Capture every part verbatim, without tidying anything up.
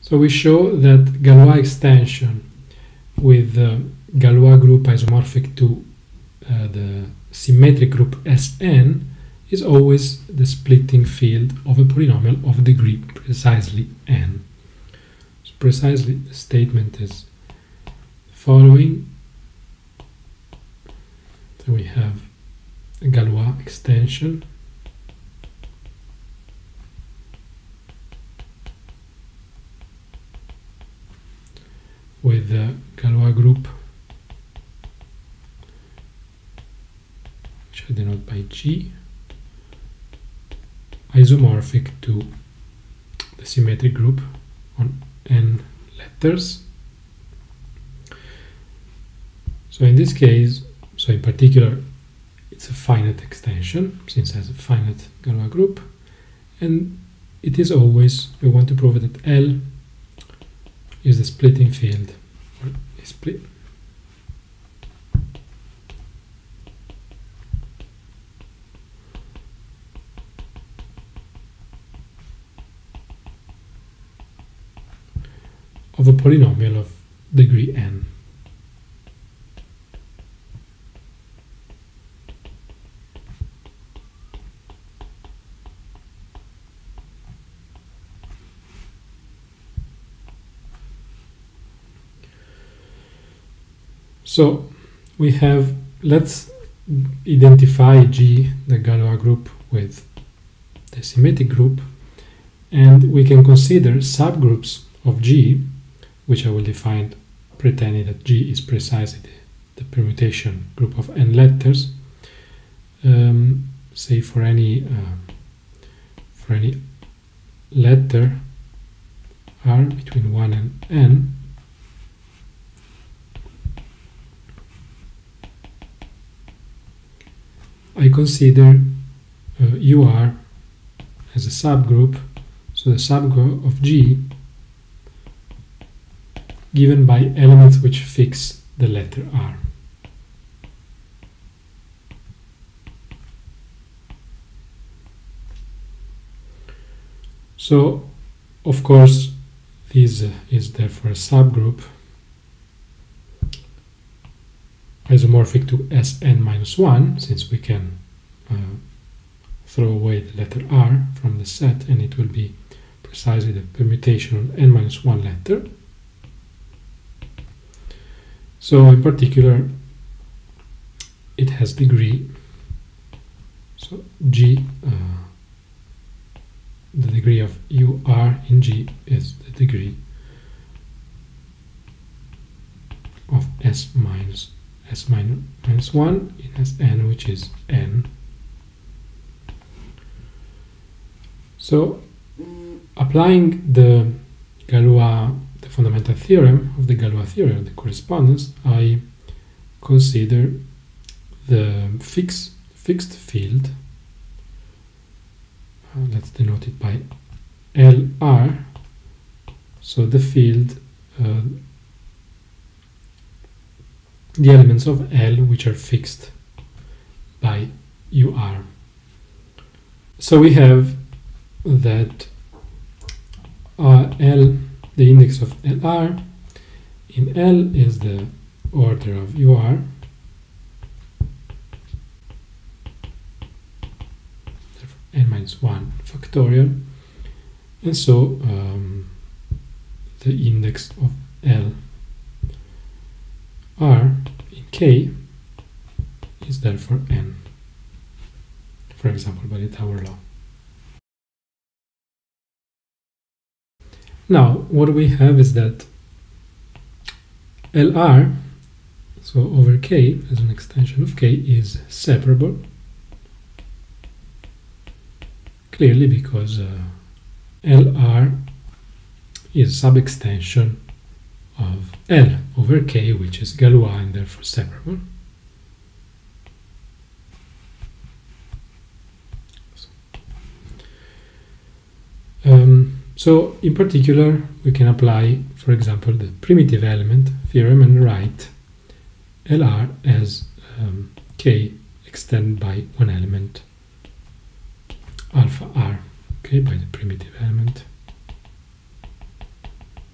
So we show that Galois extension with the Galois group isomorphic to uh, the symmetric group S n is always the splitting field of a polynomial of degree precisely n. So precisely the statement is the following. So we have a Galois extension with the Galois group, which I denote by G, isomorphic to the symmetric group on n letters. So in this case, so in particular, it's a finite extension, since it has a finite Galois group, and it is always, we want to prove that L is the splitting field, or is split. Of a polynomial of degree n. So we have, let's identify G, the Galois group, with the symmetric group, and we can consider subgroups of G, which I will define pretending that G is precisely the, the permutation group of n letters. Um, say for any uh, for any letter R between one and n, I consider uh, U R as a subgroup, so the subgroup of G given by elements which fix the letter R. So, of course, this uh, is therefore a subgroup isomorphic to S n minus one, since we can uh, throw away the letter R from the set, and it will be precisely the permutation of n minus one letter. So in particular, it has degree, so G, uh, the degree of U R in G is the degree of S minus S minus, minus one in S n, which is n. So applying the Galois, the fundamental theorem of the Galois theorem, the correspondence, I consider the fix, fixed field, uh, let's denote it by L R, so the field, uh, the elements of L which are fixed by U R. So we have that uh, L, the index of L R in L is the order of U R, therefore n minus one factorial, and so um, the index of L R in K is therefore n, for example by the Tower law. Now what we have is that L R, so over K as an extension of K, is separable, clearly because uh, L R is sub-extension of L over K, which is Galois and therefore separable. Um, so in particular, we can apply, for example, the primitive element theorem and write L R as um, K extended by one element alpha R, okay, by the primitive element.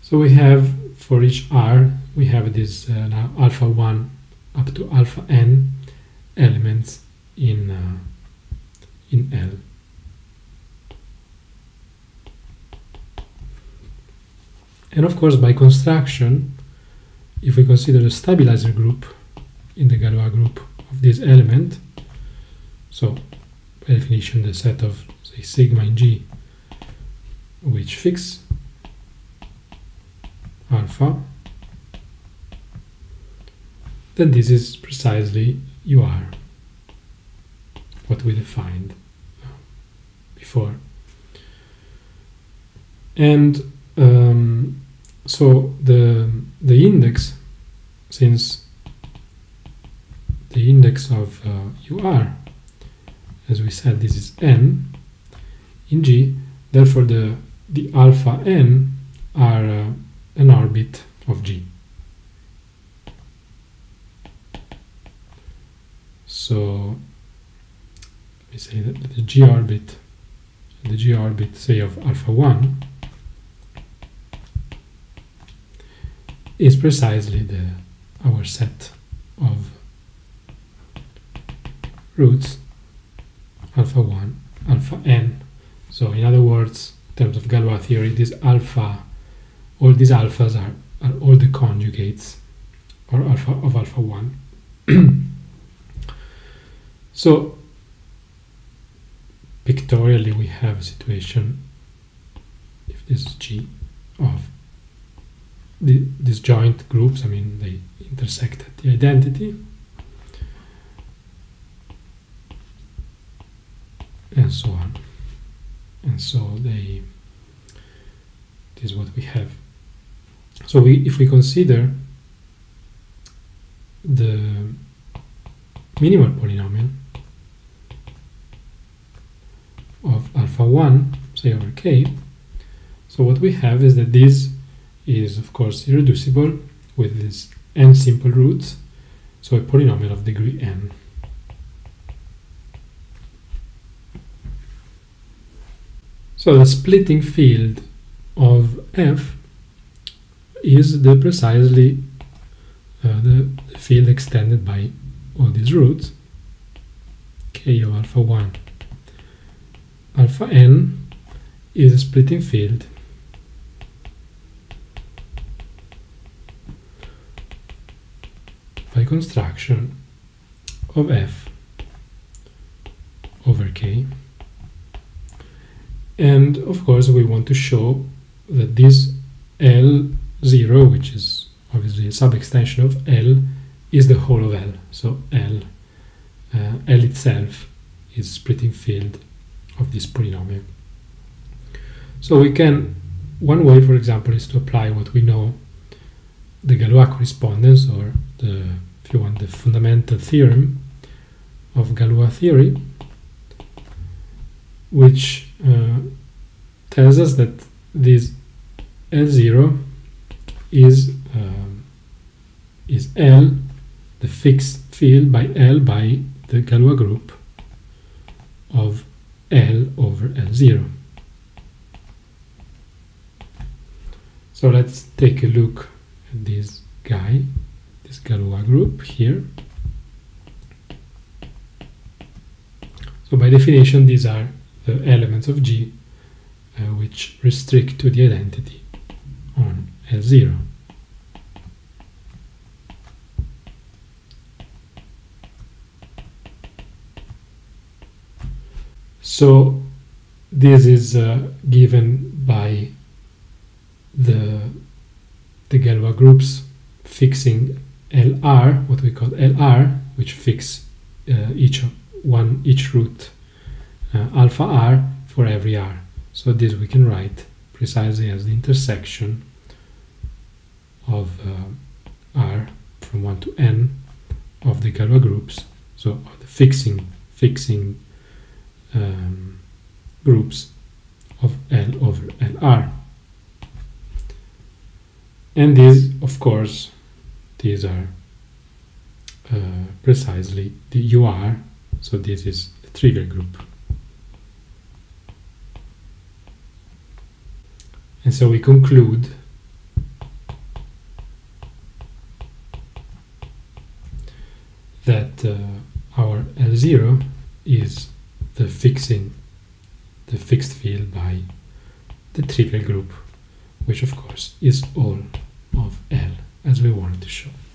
So we have, for each R, we have this uh, now alpha one up to alpha n elements in, uh, in L. And of course, by construction, if we consider the stabilizer group in the Galois group of this element, so by definition the set of, say, sigma in G, which fix alpha, then this is precisely U R, what we defined before. And um, so the the index, since the index of uh, U R, as we said, this is n in G, therefore the the alpha n are uh, an orbit of G. So we say that the G orbit, the G orbit, say, of alpha one is precisely the our set of roots alpha one, alpha n. So in other words, in terms of Galois theory, this alpha, all these alphas are, are all the conjugates or alpha of alpha one. So pictorially we have a situation, if this is G of the, these joint groups, I mean they intersect at the identity, and so on, and so they, this is what we have. So we, if we consider the minimal polynomial of alpha one, say, over k, so what we have is that this is, of course, irreducible with these n simple roots, so a polynomial of degree n. So the splitting field of F is the precisely uh, the, the field extended by all these roots, k of alpha one. Alpha n is a splitting field by construction of F over k. And of course we want to show that this L zero, which is obviously a sub-extension of L, is the whole of L. So L, uh, L itself is splitting field of this polynomial. So we can, one way, for example, is to apply what we know, the Galois correspondence, or the, if you want, the fundamental theorem of Galois theory, which uh, tells us that this L zero is um, is L, the fixed field by L by the Galois group of L over L zero. So let's take a look at this guy, this Galois group here. So by definition, these are the elements of G uh, which restrict to the identity on L zero. So this is uh, given by the, the Galois groups fixing L R, what we call L R, which fix uh, each one each root uh, alpha R for every R. So this we can write precisely as the intersection of uh, R from one to n of the Galois groups. So the fixing fixing um, groups of L over L R. And these, of course, these are uh, precisely the U R, so this is the trigger group. And so we conclude that uh, our L zero is the fixing, the fixed field by the trivial group, which of course is all of L, as we wanted to show.